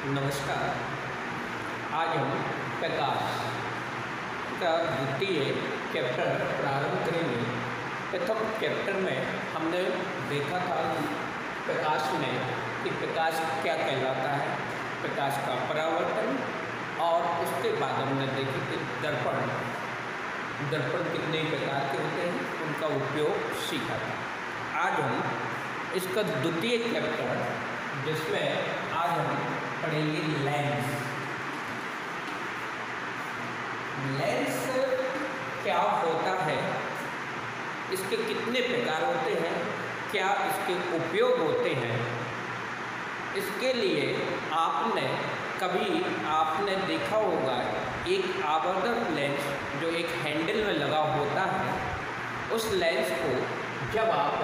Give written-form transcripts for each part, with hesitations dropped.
नमस्कार। आज हम प्रकाश का द्वितीय चैप्टर प्रारंभ करेंगे। प्रथम चैप्टर में हमने देखा था कि प्रकाश में कि प्रकाश क्या कहलाता है, प्रकाश का परावर्तन, और उसके बाद हमने देखी कि दर्पण कितने प्रकार के होते हैं, उनका उपयोग सीखा था। आज हम इसका द्वितीय चैप्टर, जिसमें आज हम पढ़ेंगे लेंस। लेंस क्या होता है, इसके कितने प्रकार होते हैं, क्या इसके उपयोग होते हैं। इसके लिए आपने देखा होगा एक आवर्धक लेंस जो एक हैंडल में लगा होता है। उस लेंस को जब आप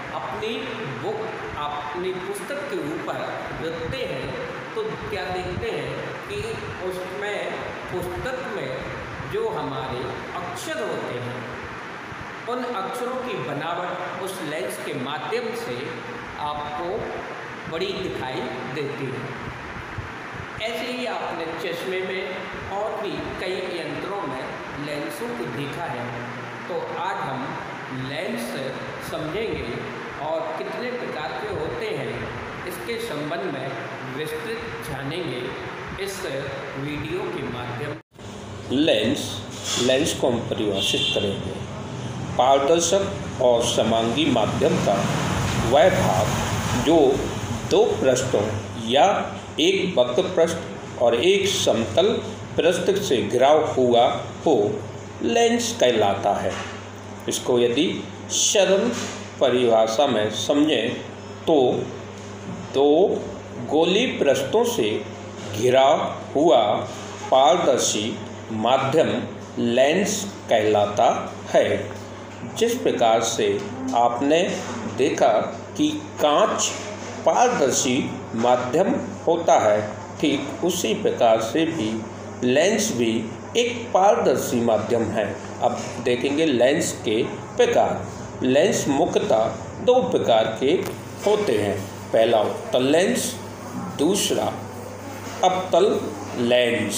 अपनी पुस्तक के ऊपर रखते हैं तो क्या देखते हैं कि उसमें पुस्तक में जो हमारे अक्षर होते हैं, उन अक्षरों की बनावट उस लेंस के माध्यम से आपको बड़ी दिखाई देती है। ऐसे ही आपने चश्मे में और भी कई यंत्रों में लेंसों को देखा है। तो आज हम लेंस समझेंगे और कितने प्रकार के होते हैं, इसके संबंध में विस्तृत जानेंगे इस वीडियो के माध्यम। लेंस को हम परिभाषित करेंगे। पारदर्शक और समांगी माध्यम का वह भाग जो दो पृष्ठों या एक वक्र पृष्ठ और एक समतल पृष्ठ से घिरा हुआ हो, लेंस कहलाता है। इसको यदि सरल परिभाषा में समझें तो दो गोली पृष्ठों से घिरा हुआ पारदर्शी माध्यम लेंस कहलाता है। जिस प्रकार से आपने देखा कि कांच पारदर्शी माध्यम होता है, ठीक उसी प्रकार से भी लेंस भी एक पारदर्शी माध्यम है। अब देखेंगे लेंस के प्रकार। लेंस मुख्यतः दो प्रकार के होते हैं। पहला उत्तल लेंस, दूसरा अवतल लेंस।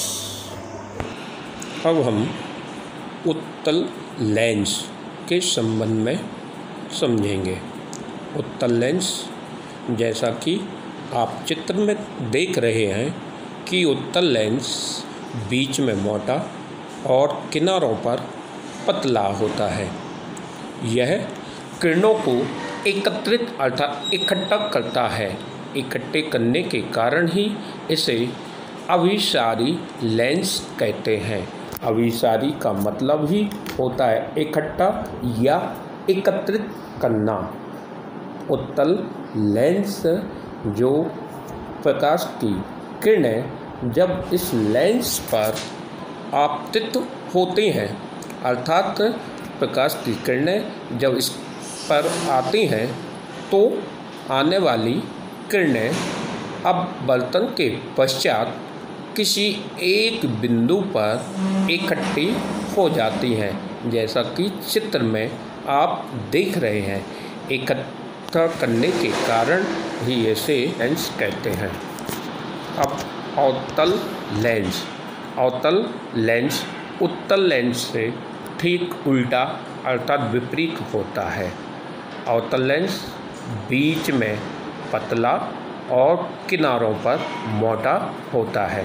अब हम उत्तल लेंस के संबंध में समझेंगे। उत्तल लेंस, जैसा कि आप चित्र में देख रहे हैं कि उत्तल लेंस बीच में मोटा और किनारों पर पतला होता है। यह किरणों को एकत्रित अर्थात इकट्ठा करता है। इकट्ठे करने के कारण ही इसे अभिसारी लेंस कहते हैं। अभिसारी का मतलब ही होता है इकट्ठा या एकत्रित करना। उत्तल लेंस जो प्रकाश की किरणें जब इस लेंस पर आपतित होती हैं, अर्थात प्रकाश की किरणें जब इस पर आती हैं तो आने वाली किरणें अपवर्तन के पश्चात किसी एक बिंदु पर इकट्ठी हो जाती हैं। जैसा कि चित्र में आप देख रहे हैं, इकट्ठा करने के कारण ही इसे लेंस कहते हैं। अब अवतल लेंस। अवतल लेंस उत्तल लेंस से ठीक उल्टा अर्थात विपरीत होता है। अवतल लेंस बीच में पतला और किनारों पर मोटा होता है।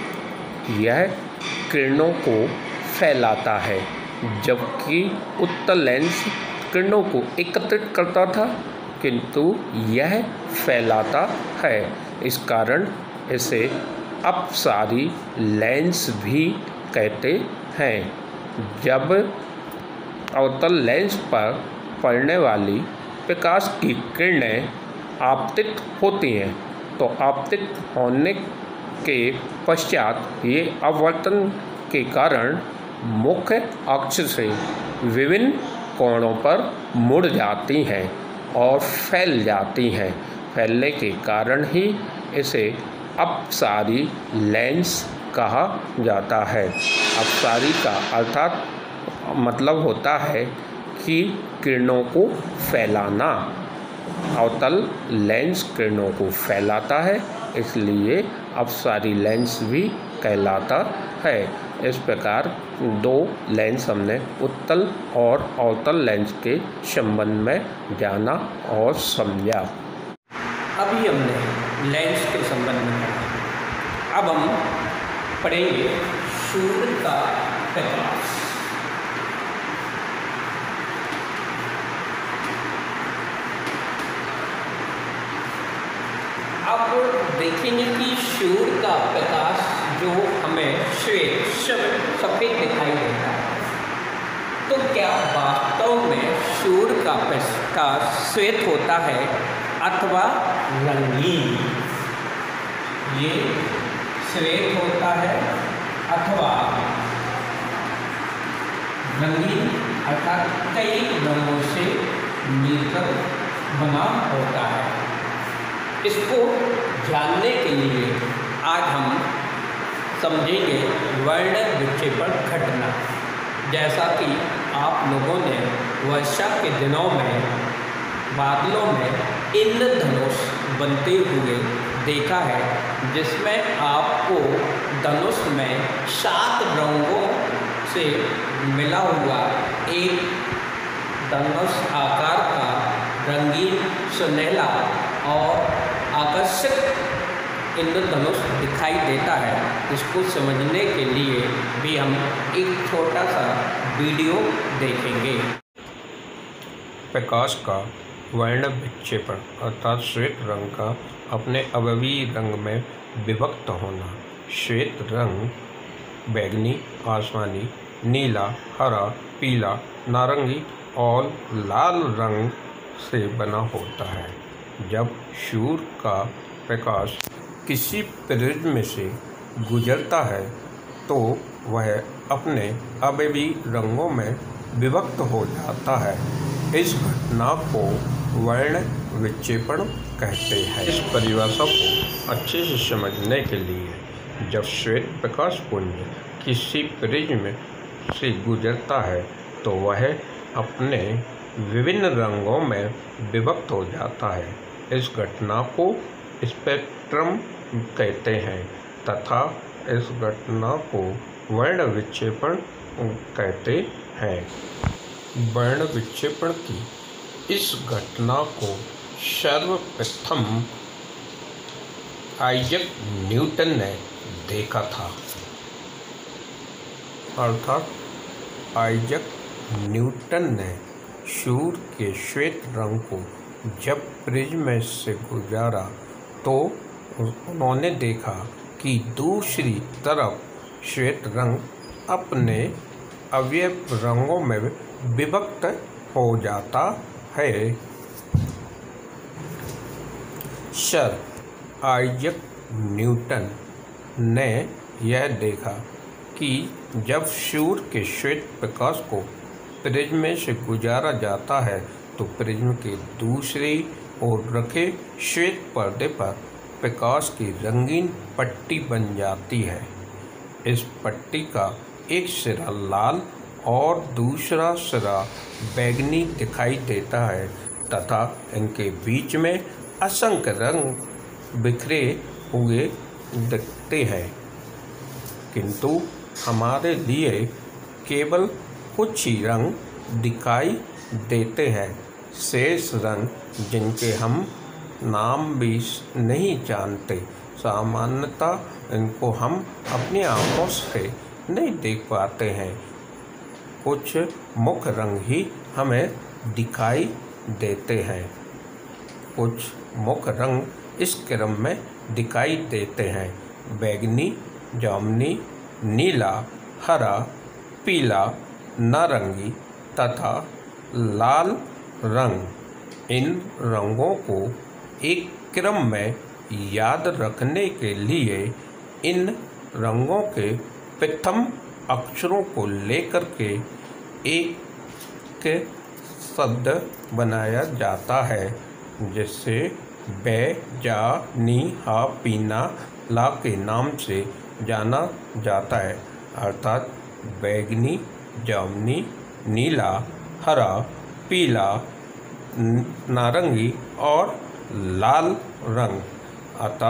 यह किरणों को फैलाता है, जबकि उत्तल लेंस किरणों को एकत्रित करता था, किंतु यह फैलाता है। इस कारण इसे अपसारी लेंस भी कहते हैं। जब अवतल लेंस पर पड़ने वाली प्रकाश की किरणें आपतित होती हैं तो आपतित होने के पश्चात ये अपवर्तन के कारण मुख्य अक्ष से विभिन्न कोणों पर मुड़ जाती हैं और फैल जाती हैं। फैलने के कारण ही इसे अपसारी लेंस कहा जाता है। अपसारी का अर्थात मतलब होता है कि किरणों को फैलाना। अवतल लेंस किरणों को फैलाता है, इसलिए अपसारी लेंस भी कहलाता है। इस प्रकार दो लेंस हमने उत्तल और अवतल लेंस के संबंध में जाना और समझा। अभी हमने लेंस के संबंध में पढ़ा। अब हम पढ़ेंगे सूर्य का प्रकाश। अब देखेंगे कि सूर्य का प्रकाश जो हमें सफ़ेद दिखाई देता है, तो क्या वास्तव में सूर्य का प्रकाश श्वेत होता है अथवा रंगीन? ये श्वेत होता है अथवा रंगीन, अर्थात कई रंगों से मिलकर बना होता है। इसको जानने के लिए आज हम समझेंगे वर्ण विक्षेपण घटना। जैसा कि आप लोगों ने वर्षा के दिनों में बादलों में इंद्रधनुष बनते हुए देखा है, जिसमें आपको धनुष में 7 रंगों से मिला हुआ एक धनुष आकार का रंगीन, सुनहला और आकर्षक इंद्रधनुष दिखाई देता है। इसको समझने के लिए भी हम एक छोटा सा वीडियो देखेंगे। प्रकाश का वर्ण विक्षेपण अर्थात श्वेत रंग का अपने अवयवी रंग में विभक्त होना। श्वेत रंग बैंगनी, आसमानी, नीला, हरा, पीला, नारंगी और लाल रंग से बना होता है। जब सूर्य का प्रकाश किसी प्रिज्म से गुजरता है तो वह अपने अवयवी रंगों में विभक्त हो जाता है। इस घटना को वर्ण विक्षेपण कहते हैं। इस परिभाषा को अच्छे से समझने के लिए जब श्वेत प्रकाश पुंज किसी प्रिज्म से गुजरता है तो वह अपने विभिन्न रंगों में विभक्त हो जाता है। इस घटना को स्पेक्ट्रम कहते हैं तथा इस घटना को वर्ण विक्षेपण कहते हैं। वर्ण विक्षेपण की इस घटना को सर्वप्रथम आइजैक न्यूटन ने देखा था। अर्थात आइजैक न्यूटन ने सूर्य के श्वेत रंग को जब प्रिज्म से गुजारा तो उन्होंने देखा कि दूसरी तरफ श्वेत रंग अपने अवयव रंगों में विभक्त हो जाता है। सर आइजैक न्यूटन ने यह देखा कि जब सूर्य के श्वेत प्रकाश को प्रिज्म से गुजारा जाता है तो प्रिज्म के दूसरी ओर रखे श्वेत पर्दे पर प्रकाश की रंगीन पट्टी बन जाती है। इस पट्टी का एक सिरा लाल और दूसरा सिरा बैंगनी दिखाई देता है तथा इनके बीच में असंख्य रंग बिखरे हुए दिखते हैं, किंतु हमारे लिए केवल कुछ ही रंग दिखाई देते हैं। शेष रंग जिनके हम नाम भी नहीं जानते, सामान्यतः इनको हम अपनी आँखों से नहीं देख पाते हैं। कुछ मुख्य रंग ही हमें दिखाई देते हैं। कुछ मुख्य रंग इस क्रम में दिखाई देते हैं: बैंगनी, जामुनी, नीला, हरा, पीला, नारंगी तथा लाल रंग। इन रंगों को एक क्रम में याद रखने के लिए इन रंगों के प्रथम अक्षरों को लेकर के एक शब्द बनाया जाता है, जिससे बै, जा, नी, हा, पीना, ला के नाम से जाना जाता है। अर्थात बैंगनी, जामुनी, नीला, हरा, पीला, नारंगी और लाल रंग। अतः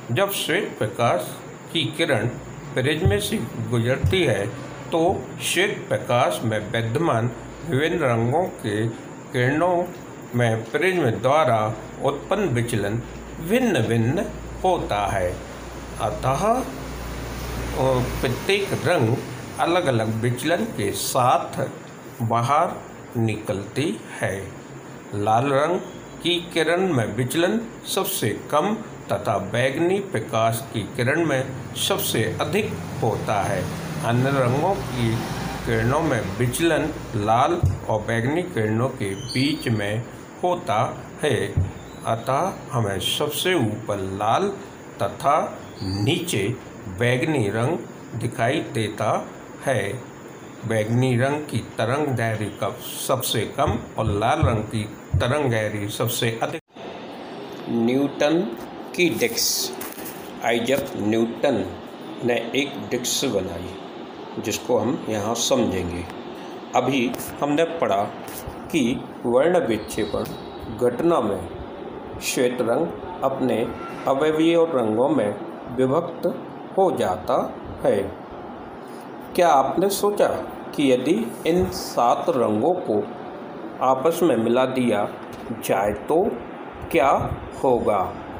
जब श्वेत प्रकाश की किरण प्रिज्म से गुजरती है तो श्वेत प्रकाश में विद्यमान विभिन्न रंगों के किरणों में प्रिज्म द्वारा उत्पन्न विचलन भिन्न भिन्न होता है। अतः प्रत्येक रंग अलग अलग विचलन के साथ बाहर निकलती है। लाल रंग की किरण में विचलन सबसे कम तथा बैंगनी प्रकाश की किरण में सबसे अधिक होता है। अन्य रंगों की किरणों में विचलन लाल और बैंगनी किरणों के बीच में होता है। अतः हमें सबसे ऊपर लाल तथा नीचे बैंगनी रंग दिखाई देता है। बैंगनी रंग की तरंग दैर्घ्य का सबसे कम और लाल रंग की तरंग दैर्घ्य सबसे अधिक। न्यूटन की डिस्क। आइजैक न्यूटन ने एक डिस्क बनाई जिसको हम यहाँ समझेंगे। अभी हमने पढ़ा कि वर्ण विक्षेपण घटना में श्वेत रंग अपने अवयवीय रंगों में विभक्त हो जाता है। क्या आपने सोचा कि यदि इन 7 रंगों को आपस में मिला दिया जाए तो क्या होगा?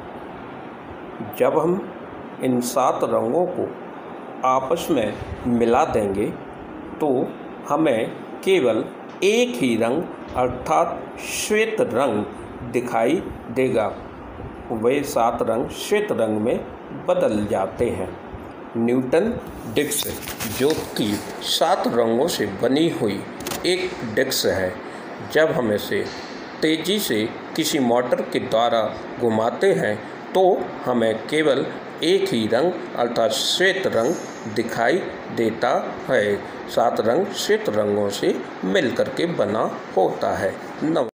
जब हम इन 7 रंगों को आपस में मिला देंगे तो हमें केवल एक ही रंग अर्थात श्वेत रंग दिखाई देगा। वे 7 रंग श्वेत रंग में बदल जाते हैं। न्यूटन डिस्क जो कि 7 रंगों से बनी हुई एक डिस्क है, जब हम इसे तेज़ी से किसी मोटर के द्वारा घुमाते हैं तो हमें केवल एक ही रंग अर्थात श्वेत रंग दिखाई देता है। 7 रंग श्वेत रंगों से मिलकर के बना होता है।